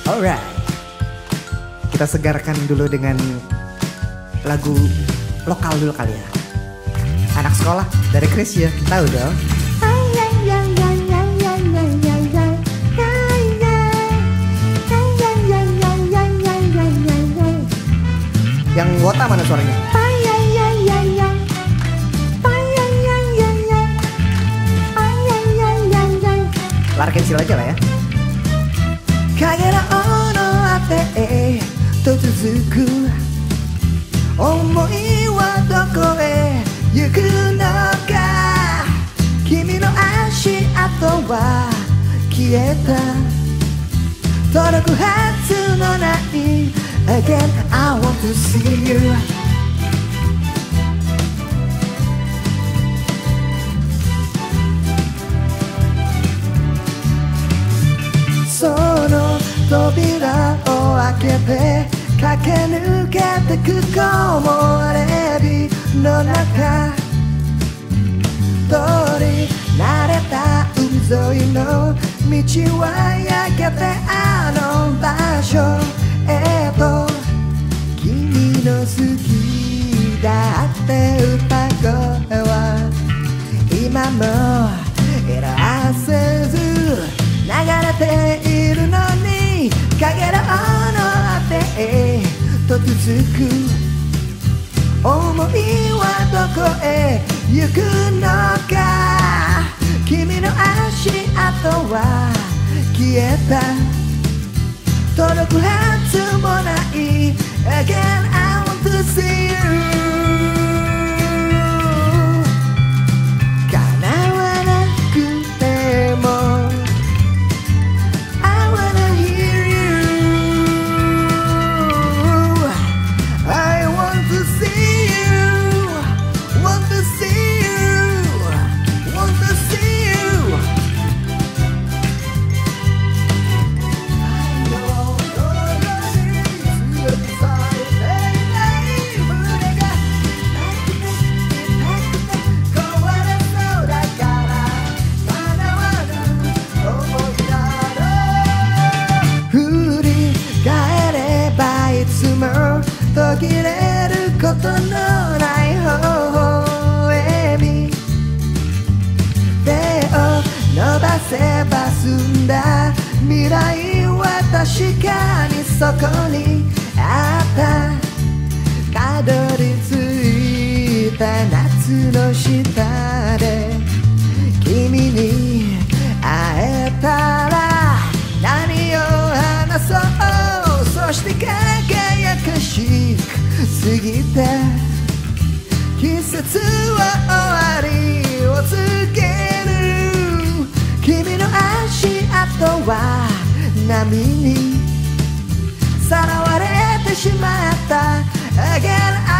Alright, kita segarkan dulu dengan lagu lokal dulu kali ya. Anak sekolah dari Chris ya, tahu dong. Yang wota mana suaranya? Lara kecil aja lah ya. Kagera ono ate to tsuzuku omoi wa doko e yuku no ka kimi no ashi ato wa kieta toroku hatsu no nai again I want to see you. Sono扉を開けて駆け抜けてく木漏れ日の中通り慣れた海沿いの道は焼けてあの場所へと君の好きだって歌声は今も色あせず流れているのにかげろうのあてへと続く想いはどこへ行くのか君の足跡は消えた届くはずもない Again I want to see you 途切れることのない微笑み手を伸ばせば済んだ未来は確かにそこにあったたどり着いた夏の下で君に会えたら何を話そうそして輝かしく過ぎて季節は終わりを告げる君の足跡は波にさらわれてしまった Again